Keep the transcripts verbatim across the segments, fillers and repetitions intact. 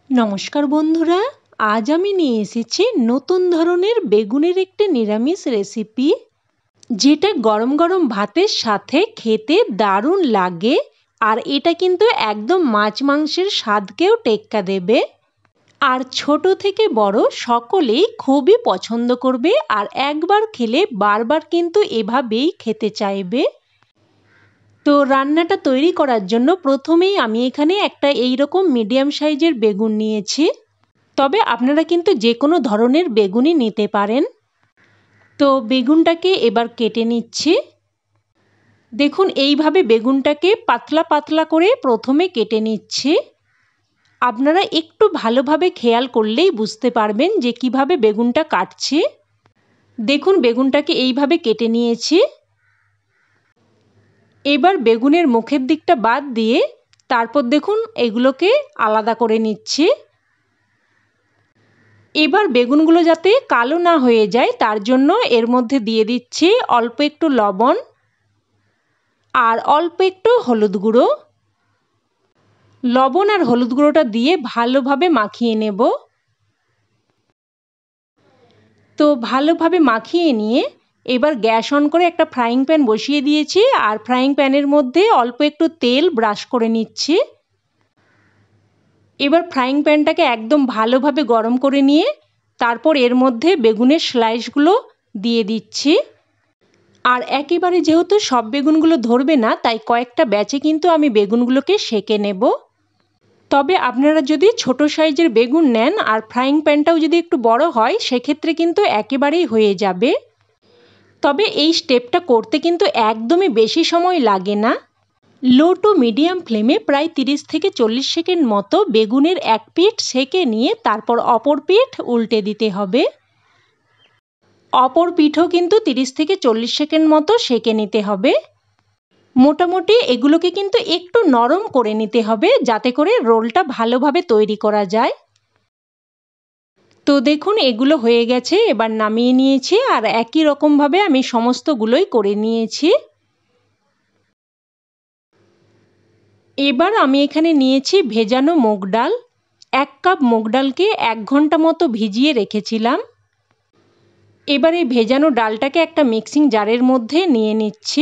নমস্কার বন্ধুরা, আজ আমি নিয়ে এসেছি নতুন ধরনের বেগুনের একটি নিরামিষ রেসিপি, যেটা গরম গরম ভাতের সাথে খেতে দারুণ লাগে। আর এটা কিন্তু একদম মাছ মাংসের স্বাদকেও টেক্কা দেবে। আর ছোট থেকে বড় সকলেই খুবই পছন্দ করবে, আর একবার খেলে বারবার কিন্তু এভাবেই খেতে চাইবে। তো রান্নাটা তৈরি করার জন্য প্রথমেই আমি এখানে একটা এইরকম মিডিয়াম সাইজের বেগুন নিয়েছি। তবে আপনারা কিন্তু যে কোনো ধরনের বেগুনই নিতে পারেন। তো বেগুনটাকে এবার কেটে নিচ্ছি। দেখুন এইভাবে বেগুনটাকে পাতলা পাতলা করে প্রথমে কেটে নিচ্ছি। আপনারা একটু ভালোভাবে খেয়াল করলেই বুঝতে পারবেন যে কিভাবে বেগুনটা কাটছি। দেখুন বেগুনটাকে এইভাবে কেটে নিয়েছি। এবার বেগুনের মুখের দিকটা বাদ দিয়ে তারপর দেখুন এগুলোকে আলাদা করে নিচ্ছি। এবার বেগুনগুলো যাতে কালো না হয়ে যায় তার জন্য এর মধ্যে দিয়ে দিচ্ছি অল্প একটু লবণ আর অল্প একটু হলুদ গুঁড়ো। লবণ আর হলুদ গুঁড়োটা দিয়ে ভালোভাবে মাখিয়ে নেব। তো ভালোভাবে মাখিয়ে নিয়ে এবার গ্যাস অন করে একটা ফ্রাইং প্যান বসিয়ে দিয়েছি, আর ফ্রাইং প্যানের মধ্যে অল্প একটু তেল ব্রাশ করে নিচ্ছি। এবার ফ্রাইং প্যানটাকে একদম ভালোভাবে গরম করে নিয়ে তারপর এর মধ্যে বেগুনের স্লাইসগুলো দিয়ে দিচ্ছি। আর একেবারে যেহেতু সব বেগুনগুলো ধরবে না, তাই কয়েকটা ব্যাচে কিন্তু আমি বেগুনগুলোকে সেঁকে নেব। তবে আপনারা যদি ছোট সাইজের বেগুন নেন আর ফ্রাইং প্যানটাও যদি একটু বড় হয়, সেক্ষেত্রে কিন্তু একেবারেই হয়ে যাবে। তবে এই স্টেপটা করতে কিন্তু একদমই বেশি সময় লাগে না। লো টু মিডিয়াম ফ্লেমে প্রায় তিরিশ থেকে চল্লিশ সেকেন্ড মতো বেগুনের এক পিঠ সেঁকে নিয়ে তারপর অপর পিঠ উল্টে দিতে হবে। অপর পিঠও কিন্তু তিরিশ থেকে চল্লিশ সেকেন্ড মতো সেঁকে নিতে হবে। মোটামুটি এগুলোকে কিন্তু একটু নরম করে নিতে হবে, যাতে করে রোলটা ভালোভাবে তৈরি করা যায়। তো দেখুন এগুলো হয়ে গেছে, এবার নামিয়ে নিয়েছি। আর একই রকমভাবে আমি সমস্তগুলোই করে নিয়েছি। এবার আমি এখানে নিয়েছি ভেজানো মুগ ডাল। এক কাপ মুগ ডালকে এক ঘন্টা মতো ভিজিয়ে রেখেছিলাম। এবার এই ভেজানো ডালটাকে একটা মিক্সিং জারের মধ্যে নিয়ে নিচ্ছি।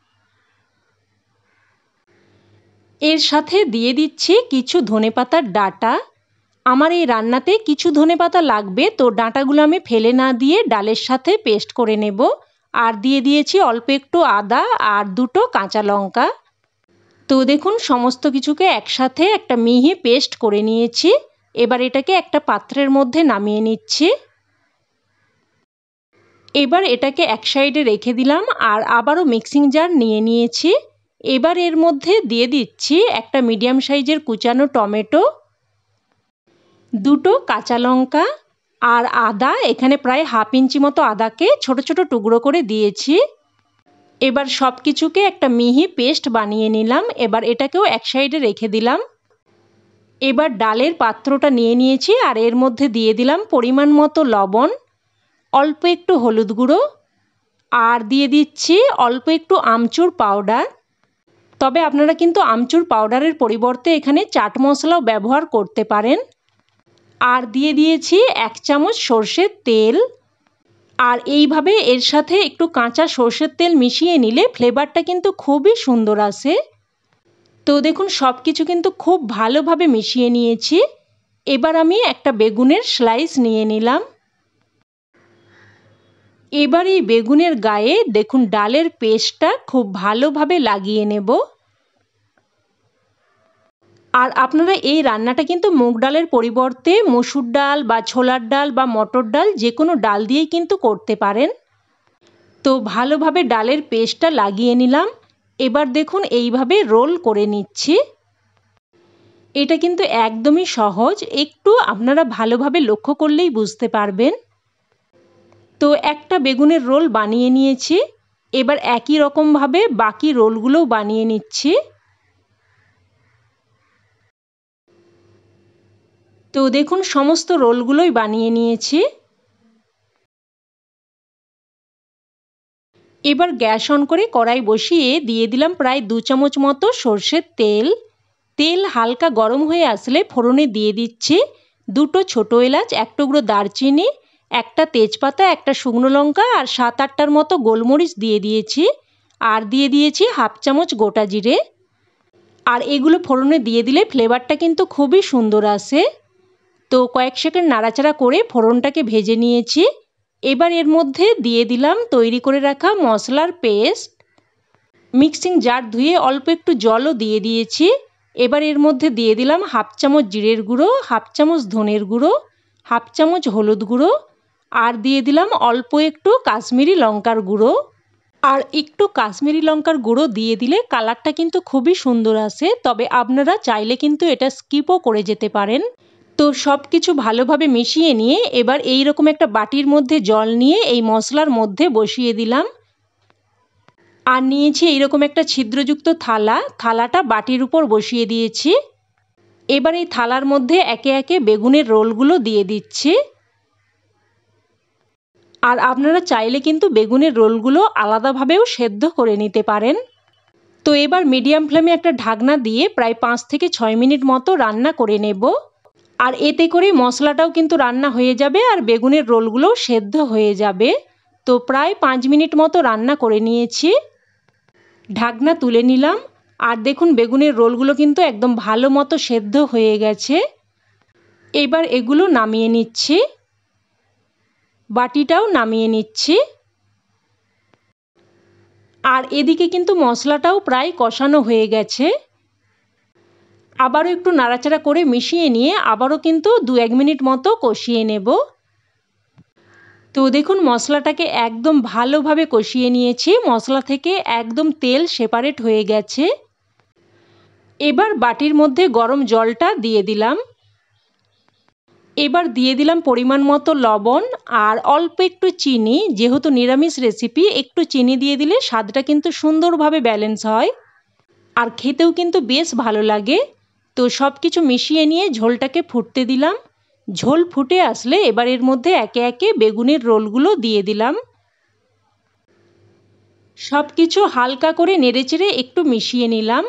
এর সাথে দিয়ে দিচ্ছি কিছু ধনেপাতার ডাঁটা। আমার এই রান্নাতে কিছু ধনেপাতা লাগবে, তো ডাঁটাগুলো আমি ফেলে না দিয়ে ডালের সাথে পেস্ট করে নেব। আর দিয়ে দিয়েছি অল্প একটু আদা আর দুটো কাঁচা লঙ্কা। তো দেখুন সমস্ত কিছুকে একসাথে একটা মিহি পেস্ট করে নিয়েছি। এবার এটাকে একটা পাত্রের মধ্যে নামিয়ে নিচ্ছি। এবার এটাকে এক সাইডে রেখে দিলাম, আর আবারও মিক্সিং জার নিয়ে নিয়েছি। এবার এর মধ্যে দিয়ে দিচ্ছি একটা মিডিয়াম সাইজের কুচানো টমেটো, দুটো কাঁচা লঙ্কা আর আদা। এখানে প্রায় হাফ ইঞ্চি মতো আদাকে ছোট ছোট টুকরো করে দিয়েছি। এবার সব কিছুকে একটা মিহি পেস্ট বানিয়ে নিলাম। এবার এটাকেও এক সাইডে রেখে দিলাম। এবার ডালের পাত্রটা নিয়ে নিয়েছি, আর এর মধ্যে দিয়ে দিলাম পরিমাণ মতো লবণ, অল্প একটু হলুদ গুঁড়ো, আর দিয়ে দিচ্ছি অল্প একটু আমচুর পাউডার। তবে আপনারা কিন্তু আমচুর পাউডারের পরিবর্তে এখানে চাট মশলাও ব্যবহার করতে পারেন। আর দিয়ে দিয়েছি এক চামচ সর্ষের তেল। আর এইভাবে এর সাথে একটু কাঁচা সর্ষের তেল মিশিয়ে নিলে ফ্লেভারটা কিন্তু খুবই সুন্দর আসে। তো দেখুন সব কিছু কিন্তু খুব ভালোভাবে মিশিয়ে নিয়েছি। এবার আমি একটা বেগুনের স্লাইস নিয়ে নিলাম। এবার এই বেগুনের গায়ে দেখুন ডালের পেস্টটা খুব ভালোভাবে লাগিয়ে নেব। আর আপনারা এই রান্নাটা কিন্তু মুগ ডালের পরিবর্তে মসুর ডাল বা ছোলার ডাল বা মটর ডাল যে কোনো ডাল দিয়েই কিন্তু করতে পারেন। তো ভালোভাবে ডালের পেস্টটা লাগিয়ে নিলাম। এবার দেখুন এইভাবে রোল করে নিচ্ছি। এটা কিন্তু একদমই সহজ, একটু আপনারা ভালোভাবে লক্ষ্য করলেই বুঝতে পারবেন। তো একটা বেগুনের রোল বানিয়ে নিয়েছি। এবার একই রকমভাবে বাকি রোলগুলোও বানিয়ে নিচ্ছি। তো দেখুন সমস্ত রোলগুলোই বানিয়ে নিয়েছি। এবার গ্যাস অন করে কড়াই বসিয়ে দিয়ে দিলাম প্রায় দু চামচ মতো সর্ষের তেল। তেল হালকা গরম হয়ে আসলে ফোড়নে দিয়ে দিচ্ছি দুটো ছোটো এলাচ, এক টুকরো দারচিনি, একটা তেজপাতা, একটা শুকনো লঙ্কা আর সাত আটটার মতো গোলমরিচ দিয়ে দিয়েছি। আর দিয়ে দিয়েছি হাফ চামচ গোটা জিরে। আর এগুলো ফোড়নে দিয়ে দিলে ফ্লেভারটা কিন্তু খুবই সুন্দর আসে। তো কয়েক সেকেন্ড নাড়াচাড়া করে ফোড়নটাকে ভেজে নিয়েছি। এবার এর মধ্যে দিয়ে দিলাম তৈরি করে রাখা মশলার পেস্ট। মিক্সিং জার ধুয়ে অল্প একটু জলও দিয়ে দিয়েছি। এবার এর মধ্যে দিয়ে দিলাম হাফ চামচ জিরের গুঁড়ো, হাফ চামচ ধনের গুঁড়ো, হাফ চামচ হলুদ গুঁড়ো আর দিয়ে দিলাম অল্প একটু কাশ্মীরি লঙ্কার গুঁড়ো। আর একটু কাশ্মীরি লঙ্কার গুঁড়ো দিয়ে দিলে কালারটা কিন্তু খুবই সুন্দর আসে, তবে আপনারা চাইলে কিন্তু এটা স্কিপও করে যেতে পারেন। তো সব কিছু ভালোভাবে মিশিয়ে নিয়ে এবার এই রকম একটা বাটির মধ্যে জল নিয়ে এই মশলার মধ্যে বসিয়ে দিলাম। আর নিয়েছি এইরকম একটা ছিদ্রযুক্ত থালা, থালাটা বাটির উপর বসিয়ে দিয়েছি। এবার এই থালার মধ্যে একে একে বেগুনের রোলগুলো দিয়ে দিচ্ছি। আর আপনারা চাইলে কিন্তু বেগুনের রোলগুলো আলাদাভাবেও সেদ্ধ করে নিতে পারেন। তো এবার মিডিয়াম ফ্লেমে একটা ঢাকনা দিয়ে প্রায় পাঁচ থেকে ছয় মিনিট মতো রান্না করে নেব। আর এতে করে মশলাটাও কিন্তু রান্না হয়ে যাবে আর বেগুনের রোলগুলোও সেদ্ধ হয়ে যাবে। তো প্রায় পাঁচ মিনিট মতো রান্না করে নিয়েছি। ঢাকনা তুলে নিলাম আর দেখুন বেগুনের রোলগুলো কিন্তু একদম ভালো মতো সেদ্ধ হয়ে গেছে। এবার এগুলো নামিয়ে নিচ্ছি, বাটিটাও নামিয়ে নিচ্ছি। আর এদিকে কিন্তু মশলাটাও প্রায় কষানো হয়ে গেছে। আবারও একটু নাড়াচাড়া করে মিশিয়ে নিয়ে আবারও কিন্তু দু এক মিনিট মতো কষিয়ে নেব। তো দেখুন মশলাটাকে একদম ভালোভাবে কষিয়ে নিয়েছি, মশলা থেকে একদম তেল সেপারেট হয়ে গেছে। এবার বাটির মধ্যে গরম জলটা দিয়ে দিলাম। এবার দিয়ে দিলাম পরিমাণ মতো লবণ আর অল্প একটু চিনি। যেহেতু নিরামিষ রেসিপি একটু চিনি দিয়ে দিলে স্বাদটা কিন্তু সুন্দরভাবে ব্যালেন্স হয় আর খেতেও কিন্তু বেশ ভালো লাগে। তো সব কিছু মিশিয়ে নিয়ে ঝোলটাকে ফুটতে দিলাম। ঝোল ফুটে আসলে এবার এর মধ্যে একে একে বেগুনের রোলগুলো দিয়ে দিলাম। সব কিছু হালকা করে নেড়েচেড়ে একটু মিশিয়ে নিলাম।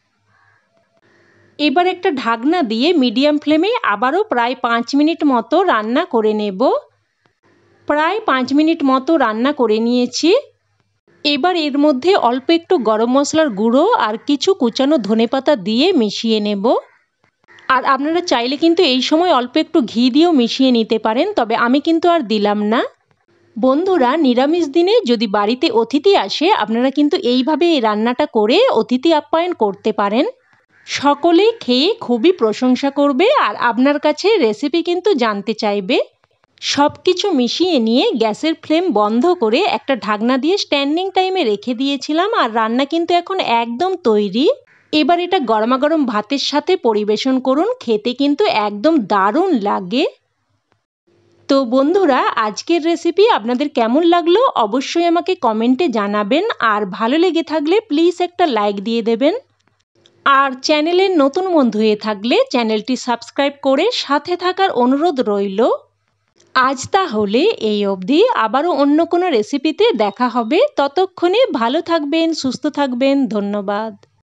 এবার একটা ঢাকনা দিয়ে মিডিয়াম ফ্লেমে আবারও প্রায় পাঁচ মিনিট মতো রান্না করে নেব। প্রায় পাঁচ মিনিট মতো রান্না করে নিয়েছি। এবার এর মধ্যে অল্প একটু গরম মশলার গুঁড়ো আর কিছু কুচানো ধনেপাতা দিয়ে মিশিয়ে নেব। আর আপনারা চাইলে কিন্তু এই সময় অল্প একটু ঘি দিয়েও মিশিয়ে নিতে পারেন, তবে আমি কিন্তু আর দিলাম না। বন্ধুরা, নিরামিষ দিনে যদি বাড়িতে অতিথি আসে আপনারা কিন্তু এইভাবে এই রান্নাটা করে অতিথি আপ্যায়ন করতে পারেন। সকলেই খেয়ে খুবই প্রশংসা করবে আর আপনার কাছে রেসিপি কিন্তু জানতে চাইবে। সব কিছু মিশিয়ে নিয়ে গ্যাসের ফ্লেম বন্ধ করে একটা ঢাকনা দিয়ে স্ট্যান্ডিং টাইমে রেখে দিয়েছিলাম আর রান্না কিন্তু এখন একদম তৈরি। এবার এটা গরমাগরম ভাতের সাথে পরিবেশন করুন, খেতে কিন্তু একদম দারুণ লাগে। তো বন্ধুরা, আজকের রেসিপি আপনাদের কেমন লাগলো অবশ্যই আমাকে কমেন্টে জানাবেন আর ভালো লেগে থাকলে প্লিজ একটা লাইক দিয়ে দেবেন। আর চ্যানেলের নতুন বন্ধু হয়ে থাকলে চ্যানেলটি সাবস্ক্রাইব করে সাথে থাকার অনুরোধ রইল। আজ তাহলে এই অবধি, আবারও অন্য কোনো রেসিপিতে দেখা হবে। ততক্ষণে ভালো থাকবেন, সুস্থ থাকবেন। ধন্যবাদ।